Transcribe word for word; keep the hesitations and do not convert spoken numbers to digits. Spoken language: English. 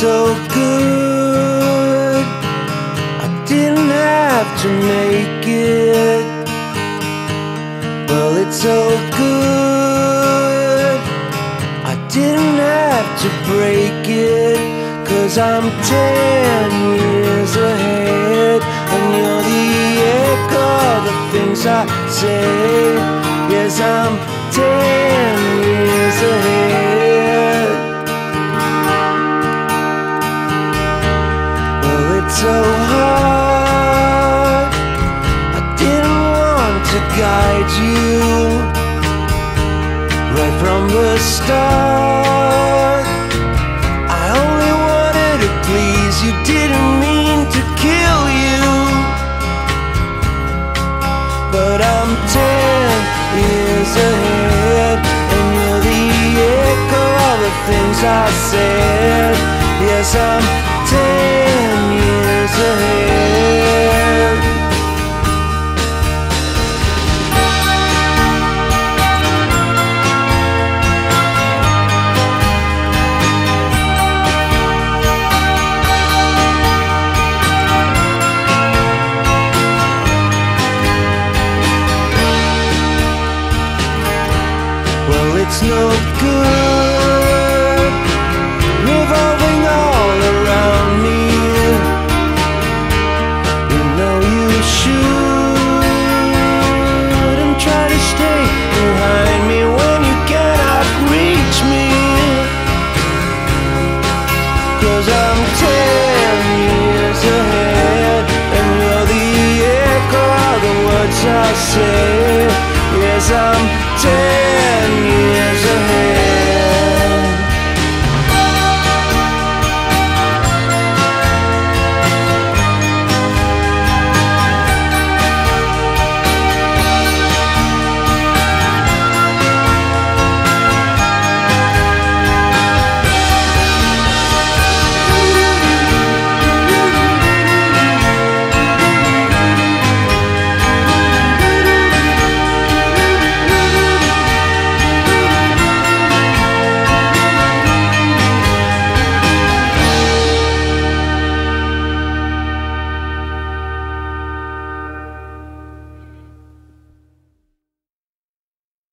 so good, I didn't have to make it. Well, it's so good, I didn't have to break it. Cause I'm ten years ahead, and you're the echo of the things I say. Yes, I'm ten years ahead. Well, it's so hard, I didn't want to guide you right from the start. I only wanted to please you, didn't mean to kill you. But I'm ten years ahead, and you're the echo of the things I said. Yes, I'm ten years ahead. Well, it's no good revolving all around me. You know you shouldn't try to stay behind me when you cannot reach me. Cause I'm ten years ahead, and you're the echo of the words I say.